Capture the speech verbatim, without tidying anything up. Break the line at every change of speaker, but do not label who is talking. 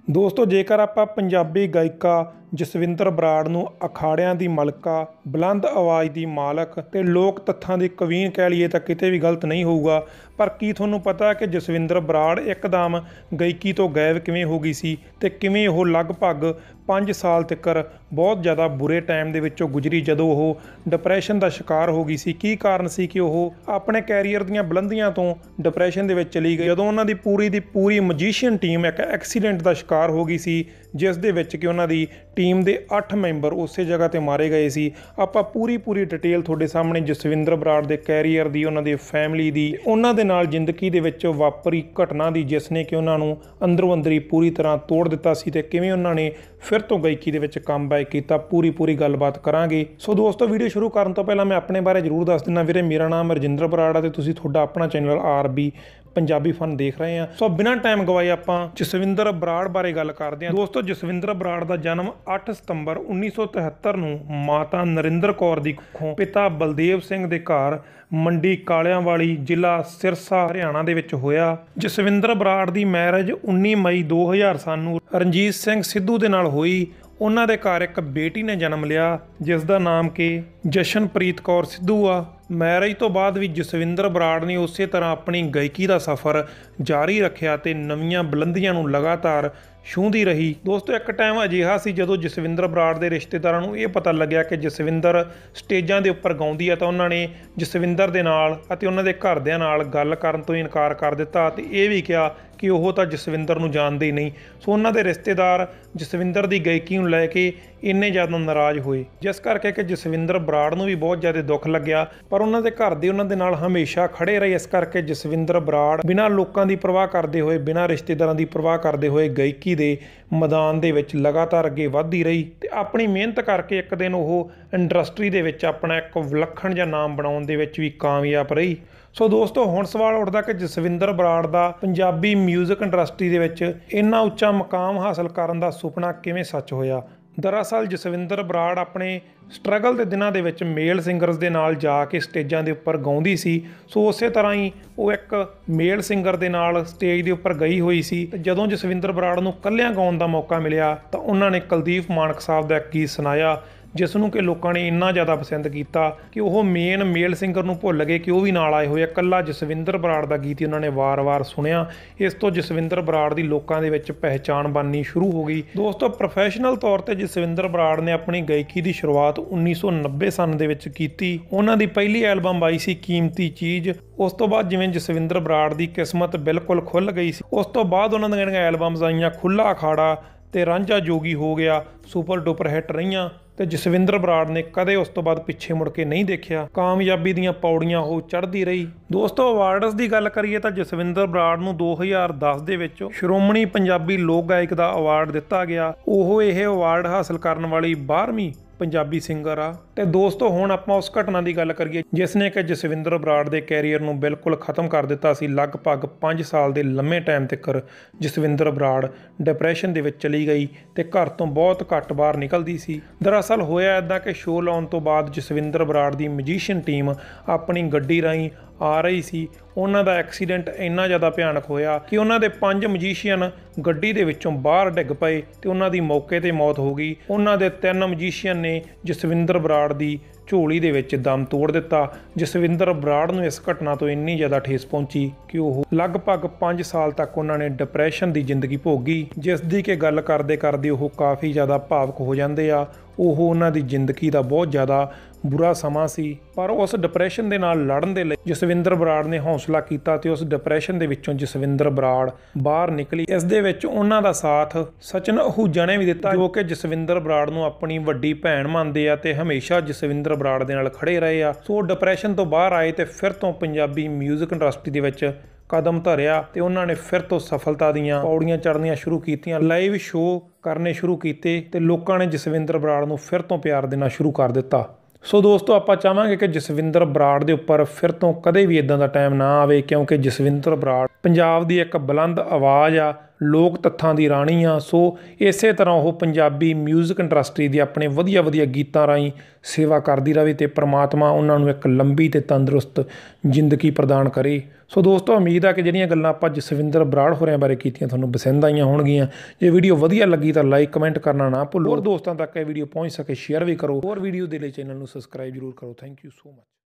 ਦੋਸਤੋ ਜੇਕਰ ਆਪਾਂ ਪੰਜਾਬੀ ਗਾਇਕਾ ਜਸਵਿੰਦਰ ਬਰਾੜ ਨੂੰ ਅਖਾੜਿਆਂ ਦੀ ਮਲਕਾ, ਬੁਲੰਦ ਆਵਾਜ਼ ਦੀ ਮਾਲਕ ਤੇ ਲੋਕ ਤੱਥਾਂ ਦੀ ਕਵੀਨ ਕਹਿ ਲਈਏ ਤਾਂ ਕਿਤੇ ਵੀ ਗਲਤ ਨਹੀਂ ਹੋਊਗਾ। ਪਰ ਕੀ ਤੁਹਾਨੂੰ ਪਤਾ ਕਿ ਜਸਵਿੰਦਰ ਬਰਾੜ ਇੱਕਦਮ ਗਾਇਕੀ ਤੋਂ ਗਾਇਬ ਕਿਵੇਂ ਹੋ ਗਈ ਸੀ ਤੇ ਕਿਵੇਂ ਉਹ ਲਗਭਗ ਪੰਜ ਸਾਲ ਤੱਕ ਬਹੁਤ ਜ਼ਿਆਦਾ ਬੁਰੇ ਟਾਈਮ ਦੇ ਵਿੱਚੋਂ ਗੁਜ਼ਰੀ, ਜਦੋਂ ਉਹ ਡਿਪਰੈਸ਼ਨ ਦਾ ਸ਼ਿਕਾਰ ਹੋ ਗਈ ਸੀ। ਕੀ ਕਾਰਨ ਸੀ ਕਿ ਉਹ ਆਪਣੇ ਕੈਰੀਅਰ ਦੀਆਂ ਬੁਲੰਦੀਆਂ ਤੋਂ ਡਿਪਰੈਸ਼ਨ ਦੇ ਵਿੱਚ ਚਲੀ ਗਈ, ਜਦੋਂ ਉਹਨਾਂ ਦੀ ਪੂਰੀ ਦੀ ਪੂਰੀ ਮਜੀਸ਼ੀਅਨ ਟੀਮ ਇੱਕ ਐਕਸੀਡੈਂਟ ਦਾ ਸ਼ਿਕਾਰ ਹੋ ਗਈ ਸੀ, ਜਿਸ ਦੇ ਵਿੱਚ ਕਿ ਉਹਨਾਂ ਦੀ ਟੀਮ ਦੇ ਅੱਠ ਮੈਂਬਰ ਉਸੇ ਜਗ੍ਹਾ 'ਤੇ ਮਾਰੇ ਗਏ ਸੀ। ਆਪਾਂ ਪੂਰੀ ਪੂਰੀ ਡਿਟੇਲ ਤੁਹਾਡੇ ਸਾਹਮਣੇ ਜਸਵਿੰਦਰ ਬਰਾੜ ਦੇ ਕੈਰੀਅਰ ਦੀ, ਉਹਨਾਂ ਦੇ ਫੈਮਿਲੀ ਦੀ, ਉਹਨਾਂ ਦੇ ਨਾਲ ਜ਼ਿੰਦਗੀ ਦੇ ਵਿੱਚ ਵਾਪਰੀ ਘਟਨਾ ਦੀ, ਜਿਸ ਨੇ ਕਿ ਉਹਨਾਂ ਨੂੰ ਅੰਦਰੋਂ ਅੰਦਰੀ ਪੂਰੀ ਤਰ੍ਹਾਂ ਤੋੜ ਦਿੱਤਾ ਸੀ ਤੇ ਕਿਵੇਂ ਉਹਨਾਂ ਨੇ ਫਿਰ ਤੋਂ ਗਾਇਕੀ ਦੇ ਵਿੱਚ ਕਮਬੈਕ ਕੀਤਾ, ਪੂਰੀ ਪੂਰੀ ਗੱਲਬਾਤ ਕਰਾਂਗੇ। ਸੋ ਦੋਸਤੋ, ਵੀਡੀਓ ਸ਼ੁਰੂ ਕਰਨ ਤੋਂ ਪਹਿਲਾਂ ਮੈਂ ਆਪਣੇ ਬਾਰੇ ਜ਼ਰੂਰ ਦੱਸ ਦਿੰਦਾ। ਵੀਰੇ, ਮੇਰਾ ਨਾਮ ਰਜਿੰਦਰ ਬਰਾੜ ਹੈ ਤੇ ਤੁਸੀਂ ਤੁਹਾਡਾ ਆਪਣਾ channel R B Punjabi fun ਦੇਖ ਰਹੇ ਹਾਂ। ਸੋ ਬਿਨਾਂ ਟਾਈਮ ਗਵਾਏ ਆਪਾਂ ਜਸਵਿੰਦਰ ਬਰਾੜ ਬਾਰੇ ਗੱਲ ਕਰਦੇ ਹਾਂ। ਦੋਸਤੋ, ਜਸਵਿੰਦਰ ਬਰਾੜ ਦਾ ਜਨਮ ਅੱਠ ਸਤੰਬਰ ਉੱਨੀ ਸੌ ਤਿਹੱਤਰ ਨੂੰ ਮਾਤਾ ਨਰਿੰਦਰ ਕੌਰ ਦੀ ਕੁੱਖੋਂ ਪਿਤਾ ਬਲਦੇਵ ਸਿੰਘ ਦੇ ਘਰ ਮੰਡੀ ਕਾਲਿਆਂ ਵਾਲੀ, ਜ਼ਿਲ੍ਹਾ ਸਿਰਸਾ, ਹਰਿਆਣਾ ਦੇ ਵਿੱਚ ਹੋਇਆ। ਜਸਵਿੰਦਰ ਬਰਾੜ ਦੀ ਮੈਰਿਜ ਉੱਨੀ ਮਈ ਦੋ ਹਜ਼ਾਰ ਸਨ ਨੂੰ ਰਣਜੀਤ ਸਿੰਘ ਸਿੱਧੂ ਦੇ ਨਾਲ ਹੋਈ। ਉਹਨਾਂ ਦੇ ਘਰ ਇੱਕ ਬੇਟੀ ਨੇ ਜਨਮ ਲਿਆ, ਜਿਸ ਦਾ ਨਾਮ ਕਿ ਜਸ਼ਨਪ੍ਰੀਤ ਕੌਰ ਸਿੱਧੂ ਆ। ਮੈਰਿਜ ਤੋਂ ਬਾਅਦ ਵੀ ਜਸਵਿੰਦਰ ਬਰਾੜ ਨੇ ਉਸੇ ਤਰ੍ਹਾਂ ਆਪਣੀ ਗਾਇਕੀ ਦਾ ਸਫ਼ਰ ਜਾਰੀ ਰੱਖਿਆ ਤੇ ਨਵੀਆਂ ਬੁਲੰਦੀਆਂ ਨੂੰ ਲਗਾਤਾਰ ਛੂਹਦੀ ਰਹੀ। ਦੋਸਤੋ, ਇੱਕ ਟਾਈਮ ਅਜਿਹਾ ਸੀ ਜਦੋਂ ਜਸਵਿੰਦਰ ਬਰਾੜ ਦੇ ਰਿਸ਼ਤੇਦਾਰਾਂ ਨੂੰ ਇਹ ਪਤਾ ਲੱਗਿਆ ਕਿ ਜਸਵਿੰਦਰ ਸਟੇਜਾਂ ਦੇ ਉੱਪਰ ਗਾਉਂਦੀ ਹੈ, ਤਾਂ ਉਹਨਾਂ ਨੇ ਜਸਵਿੰਦਰ ਦੇ ਨਾਲ ਅਤੇ ਉਹਨਾਂ ਦੇ ਘਰਦਿਆਂ ਨਾਲ ਗੱਲ ਕਰਨ ਤੋਂ ਇਨਕਾਰ ਕਰ ਦਿੱਤਾ ਅਤੇ ਇਹ ਵੀ ਕਿਹਾ ਕਿ ਉਹ ਤਾਂ ਜਸਵਿੰਦਰ ਨੂੰ ਜਾਣਦੇ ਹੀ ਨਹੀਂ। ਸੋ ਉਹਨਾਂ ਦੇ ਰਿਸ਼ਤੇਦਾਰ ਜਸਵਿੰਦਰ ਦੀ ਗਾਇਕੀ ਨੂੰ ਲੈ ਕੇ ਇੰਨੇ ਜ਼ਿਆਦਾ ਨਾਰਾਜ਼ ਹੋਏ, ਜਿਸ ਕਰਕੇ ਕਿ ਜਸਵਿੰਦਰ ਬਰਾੜ ਨੂੰ ਵੀ ਬਹੁਤ ਜ਼ਿਆਦਾ ਦੁੱਖ ਲੱਗਿਆ। ਪਰ ਉਹਨਾਂ ਦੇ ਘਰ ਦੇ ਉਹਨਾਂ ਦੇ ਨਾਲ ਹਮੇਸ਼ਾ ਖੜੇ ਰਹੇ, ਇਸ ਕਰਕੇ ਜਸਵਿੰਦਰ ਬਰਾੜ ਬਿਨਾਂ ਲੋਕਾਂ ਦੀ ਪਰਵਾਹ ਕਰਦੇ ਹੋਏ, ਬਿਨਾਂ ਰਿਸ਼ਤੇਦਾਰਾਂ ਦੀ ਪਰਵਾਹ ਕਰਦੇ ਹੋਏ ਗਾਇਕੀ ਦੇ ਮੈਦਾਨ ਦੇ ਵਿੱਚ ਲਗਾਤਾਰ ਅੱਗੇ ਵੱਧਦੀ ਰਹੀ ਤੇ ਆਪਣੀ ਮਿਹਨਤ ਕਰਕੇ ਇੱਕ ਦਿਨ ਉਹ ਇੰਡਸਟਰੀ ਦੇ ਵਿੱਚ ਆਪਣਾ ਇੱਕ ਵਿਲੱਖਣ ਜਿਹਾ ਨਾਮ ਬਣਾਉਣ ਦੇ ਵਿੱਚ ਵੀ ਕਾਮਯਾਬ ਰਹੀ। ਸੋ ਦੋਸਤੋ, ਹੁਣ ਸਵਾਲ ਉੱਠਦਾ ਕਿ ਜਸਵਿੰਦਰ ਬਰਾੜ ਦਾ ਪੰਜਾਬੀ ਮਿਊਜ਼ਿਕ ਇੰਡਸਟਰੀ ਦੇ ਵਿੱਚ ਇੰਨਾ ਉੱਚਾ ਮੁਕਾਮ ਹਾਸਲ ਕਰਨ ਦਾ ਸੁਪਨਾ ਕਿਵੇਂ ਸੱਚ ਹੋਇਆ। ਦਰਅਸਲ ਜਸਵਿੰਦਰ ਬਰਾੜ ਆਪਣੇ ਸਟਰਗਲ ਦੇ ਦਿਨਾਂ ਦੇ ਵਿੱਚ ਮੇਲ ਸਿੰਗਰਸ ਦੇ ਨਾਲ ਜਾ ਕੇ ਸਟੇਜਾਂ ਦੇ ਉੱਪਰ ਗਾਉਂਦੀ ਸੀ। ਸੋ ਉਸੇ ਤਰ੍ਹਾਂ ਹੀ ਉਹ ਇੱਕ ਮੇਲ ਸਿੰਗਰ ਦੇ ਨਾਲ ਸਟੇਜ ਦੇ ਉੱਪਰ ਗਈ ਹੋਈ ਸੀ ਤੇ ਜਦੋਂ ਜਸਵਿੰਦਰ ਬਰਾੜ ਨੂੰ ਇਕੱਲਿਆਂ ਗਾਉਣ ਦਾ ਮੌਕਾ ਮਿਲਿਆ ਤਾਂ ਉਹਨਾਂ ਨੇ ਕੁਲਦੀਪ ਮਾਨਕ ਸਾਹਿਬ ਦਾ ਇੱਕ ਗੀਤ ਸੁਣਾਇਆ, ਜਿਸ ਨੂੰ ਕਿ ਲੋਕਾਂ ਨੇ ਇੰਨਾ ਜ਼ਿਆਦਾ ਪਸੰਦ ਕੀਤਾ ਕਿ ਉਹ ਮੇਨ ਮੇਲ ਸਿੰਗਰ ਨੂੰ ਭੁੱਲ ਗਏ ਕਿ ਉਹ ਵੀ ਨਾਲ ਆਏ ਹੋਏ ਆ। ਇਕੱਲਾ ਜਸਵਿੰਦਰ ਬਰਾੜ ਦਾ ਗੀਤ ਹੀ ਉਹਨਾਂ ਨੇ ਵਾਰ-ਵਾਰ ਸੁਣਿਆ। ਇਸ ਤੋਂ ਜਸਵਿੰਦਰ ਬਰਾੜ ਦੀ ਲੋਕਾਂ ਦੇ ਵਿੱਚ ਪਹਿਚਾਣ ਬਣਨੀ ਸ਼ੁਰੂ ਹੋ ਗਈ। ਦੋਸਤੋ, ਪ੍ਰੋਫੈਸ਼ਨਲ ਤੌਰ ਤੇ ਜਸਵਿੰਦਰ ਬਰਾੜ ਨੇ ਆਪਣੀ ਗਾਇਕੀ ਦੀ ਸ਼ੁਰੂਆਤ ਉੱਨੀ ਸੌ ਨੱਬੇ ਸਨ ਦੇ ਵਿੱਚ ਕੀਤੀ। ਉਹਨਾਂ ਦੀ ਪਹਿਲੀ ਐਲਬਮ ਆਈ ਸੀ ਕੀਮਤੀ ਚੀਜ਼। ਉਸ ਤੋਂ ਬਾਅਦ ਜਿਵੇਂ ਜਸਵਿੰਦਰ ਬਰਾੜ ਦੀ ਕਿਸਮਤ ਬਿਲਕੁਲ ਖੁੱਲ੍ਹ ਗਈ ਸੀ, ਉਸ ਤੋਂ ਬਾਅਦ ਉਹਨਾਂ ਦੀਆਂ ਜਿਹੜੀਆਂ ਐਲਬਮਸ ਆਈਆਂ ਖੁੱਲ੍ਹਾ ਅਖਾੜਾ ਤੇ ਰਾਂਝਾ ਜੋਗੀ ਹੋ ਗਿਆ, ਸੁਪਰ ਡੁਪਰ ਹਿੱਟ ਰਹੀਆਂ ਤੇ ਜਸਵਿੰਦਰ ਬਰਾੜ ਨੇ ਕਦੇ ਉਸ ਤੋਂ ਬਾਅਦ ਪਿੱਛੇ ਮੁੜ ਕੇ ਨਹੀਂ ਦੇਖਿਆ। ਕਾਮਯਾਬੀ ਦੀਆਂ ਪੌੜੀਆਂ ਉਹ ਚੜ੍ਹਦੀ ਰਹੀ। ਦੋਸਤੋ, ਅਵਾਰਡਸ ਦੀ ਗੱਲ ਕਰੀਏ ਤਾਂ ਜਸਵਿੰਦਰ ਬਰਾੜ ਨੂੰ ਦੋ ਹਜ਼ਾਰ ਦਸ ਦੇ ਵਿੱਚ ਸ਼੍ਰੋਮਣੀ ਪੰਜਾਬੀ ਲੋਕ ਗਾਇਕ ਦਾ ਅਵਾਰਡ ਦਿੱਤਾ ਗਿਆ। ਉਹ ਇਹ ਅਵਾਰਡ ਹਾਸਲ ਕਰਨ ਵਾਲੀ ਬਾਰ੍ਹਵੀਂ ਪੰਜਾਬੀ ਸਿੰਗਰ ਆ। ਤੇ ਦੋਸਤੋ, ਹੁਣ ਆਪਾਂ ਉਸ ਘਟਨਾ ਦੀ ਗੱਲ ਕਰੀਏ ਜਿਸ ਨੇ ਕਿ ਜਸਵਿੰਦਰ ਬਰਾੜ ਦੇ ਕੈਰੀਅਰ ਨੂੰ ਬਿਲਕੁਲ ਖਤਮ ਕਰ ਦਿੱਤਾ ਸੀ। ਲਗਭਗ ਪੰਜ ਸਾਲ ਦੇ ਲੰਮੇ ਟਾਈਮ ਤੱਕ ਜਸਵਿੰਦਰ ਬਰਾੜ ਡਿਪਰੈਸ਼ਨ ਦੇ ਵਿੱਚ ਚਲੀ ਗਈ ਤੇ ਘਰ ਤੋਂ ਬਹੁਤ ਘੱਟ ਬਾਹਰ ਨਿਕਲਦੀ ਸੀ। ਦਰਅਸਲ ਹੋਇਆ ਇੱਦਾਂ ਕਿ ਸ਼ੋਅ ਲਾਉਣ ਤੋਂ ਬਾਅਦ ਜਸਵਿੰਦਰ ਬਰਾੜ ਦੀ ਮਜੀਸ਼ੀਅਨ ਟੀਮ ਆਪਣੀ ਗੱਡੀ ਰਾਹੀਂ ਆ ਰਹੀ ਸੀ। ਉਹਨਾਂ ਦਾ ਐਕਸੀਡੈਂਟ ਇੰਨਾ ਜ਼ਿਆਦਾ ਭਿਆਨਕ ਹੋਇਆ ਕਿ ਉਹਨਾਂ ਦੇ ਪੰਜ ਮਜੀਸ਼ੀਅਨ ਗੱਡੀ ਦੇ ਵਿੱਚੋਂ ਬਾਹਰ ਡਿੱਗ ਪਏ ਤੇ ਉਹਨਾਂ ਦੀ ਮੌਕੇ 'ਤੇ ਮੌਤ ਹੋ ਗਈ। ਉਹਨਾਂ ਦੇ ਤਿੰਨ ਮਜੀਸ਼ੀਅਨ ਨੇ ਜਸਵਿੰਦਰ ਬਰਾੜ ਦੀ ਝੋਲੀ ਦੇ ਵਿੱਚ ਦਮ ਤੋੜ ਦਿੱਤਾ। ਜਸਵਿੰਦਰ ਬਰਾੜ ਨੂੰ ਇਸ ਘਟਨਾ ਤੋਂ ਇੰਨੀ ਜ਼ਿਆਦਾ ਠੇਸ ਪਹੁੰਚੀ ਕਿ ਉਹ ਲਗਭਗ ਪੰਜ ਸਾਲ ਤੱਕ ਉਹਨਾਂ ਨੇ ਡਿਪਰੈਸ਼ਨ ਦੀ ਜ਼ਿੰਦਗੀ ਭੋਗੀ, ਜਿਸ ਦੀ ਕਿ ਗੱਲ ਕਰਦੇ ਕਰਦੇ ਉਹ ਕਾਫੀ ਜ਼ਿਆਦਾ ਭਾਵੁਕ ਹੋ ਜਾਂਦੇ ਆ। ਉਹ ਉਹਨਾਂ ਦੀ ਜ਼ਿੰਦਗੀ ਦਾ ਬਹੁਤ ਜ਼ਿਆਦਾ ਬੁਰਾ ਸਮਾਂ ਸੀ, ਪਰ ਉਸ ਡਿਪਰੈਸ਼ਨ ਦੇ ਨਾਲ ਲੜਨ ਦੇ ਲਈ ਜਸਵਿੰਦਰ ਬਰਾੜ ਨੇ ਹੌਸਲਾ ਕੀਤਾ ਤੇ ਉਸ ਡਿਪਰੈਸ਼ਨ ਦੇ ਵਿੱਚੋਂ ਜਸਵਿੰਦਰ ਬਰਾੜ ਬਾਹਰ ਨਿਕਲੀ। ਇਸ ਦੇ ਵਿੱਚ ਉਹਨਾਂ ਦਾ ਸਾਥ ਸਚਿਨ ਅਹੂਜਾ ਨੇ ਵੀ ਦਿੱਤਾ, ਜੋ ਕਿ ਜਸਵਿੰਦਰ ਬਰਾੜ ਨੂੰ ਆਪਣੀ ਵੱਡੀ ਭੈਣ ਮੰਨਦੇ ਆ ਤੇ ਹਮੇਸ਼ਾ ਜਸਵਿੰਦਰ ਬਰਾੜ ਦੇ ਨਾਲ ਖੜੇ ਰਹੇ ਆ। ਸੋ ਡਿਪਰੈਸ਼ਨ ਤੋਂ ਬਾਹਰ ਆਏ ਤੇ ਫਿਰ ਤੋਂ ਪੰਜਾਬੀ ਮਿਊਜ਼ਿਕ ਇੰਡਸਟਰੀ ਦੇ ਵਿੱਚ ਕਦਮ ਧਰਿਆ ਤੇ ਉਹਨਾਂ ਨੇ ਫਿਰ ਤੋਂ ਸਫਲਤਾ ਦੀਆਂ ਪੌੜੀਆਂ ਚੜ੍ਹਨੀਆਂ ਸ਼ੁਰੂ ਕੀਤੀਆਂ, ਲਾਈਵ ਸ਼ੋਅ ਕਰਨੇ ਸ਼ੁਰੂ ਕੀਤੇ ਤੇ ਲੋਕਾਂ ਨੇ ਜਸਵਿੰਦਰ ਬਰਾੜ ਨੂੰ ਫਿਰ ਤੋਂ ਪਿਆਰ ਦੇਣਾ ਸ਼ੁਰੂ ਕਰ ਦਿੱਤਾ। ਸੋ ਦੋਸਤੋ, ਆਪਾਂ ਚਾਹਾਂਗੇ ਕਿ ਜਸਵਿੰਦਰ ਬਰਾੜ ਦੇ ਉੱਪਰ ਫਿਰ ਤੋਂ ਕਦੇ ਵੀ ਇਦਾਂ ਦਾ ਟਾਈਮ ਨਾ ਆਵੇ, ਕਿਉਂਕਿ ਜਸਵਿੰਦਰ ਬਰਾੜ ਪੰਜਾਬ ਦੀ ਇੱਕ ਬੁਲੰਦ ਆਵਾਜ਼ ਆ ਲੋਕ ਤੱਥਾਂ ਦੀ ਰਾਣੀ ਆ। ਸੋ ਇਸੇ ਤਰ੍ਹਾਂ ਉਹ ਪੰਜਾਬੀ ਮਿਊਜ਼ਿਕ ਇੰਡਸਟਰੀ ਦੀ ਆਪਣੇ ਵਧੀਆ ਵਧੀਆ ਗੀਤਾਂ ਰਾਹੀਂ ਸੇਵਾ ਕਰਦੀ ਰਹੇ ਅਤੇ ਪ੍ਰਮਾਤਮਾ ਉਹਨਾਂ ਨੂੰ ਇੱਕ ਲੰਬੀ ਅਤੇ ਤੰਦਰੁਸਤ ਜ਼ਿੰਦਗੀ ਪ੍ਰਦਾਨ ਕਰੇ। ਸੋ ਦੋਸਤੋ, ਉਮੀਦ ਆ ਕਿ ਜਿਹੜੀਆਂ ਗੱਲਾਂ ਆਪਾਂ ਜਸਵਿੰਦਰ ਬਰਾੜ ਹੋਰਿਆਂ ਬਾਰੇ ਕੀਤੀਆਂ ਤੁਹਾਨੂੰ ਪਸੰਦ ਆਈਆਂ ਹੋਣਗੀਆਂ। ਜੇ ਵੀਡੀਓ ਵਧੀਆ ਲੱਗੀ ਤਾਂ ਲਾਈਕ ਕਮੈਂਟ ਕਰਨਾ ਨਾ ਭੁੱਲੋ। ਹੋਰ ਦੋਸਤਾਂ ਤੱਕ ਇਹ ਵੀਡੀਓ ਪਹੁੰਚ ਸਕੇ ਸ਼ੇਅਰ ਵੀ ਕਰੋ। ਹੋਰ ਵੀਡੀਓ ਦੇ ਲਈ ਚੈਨਲ ਨੂੰ ਸਬਸਕ੍ਰਾਈਬ ਜ਼ਰੂਰ ਕਰੋ। Thank you so much.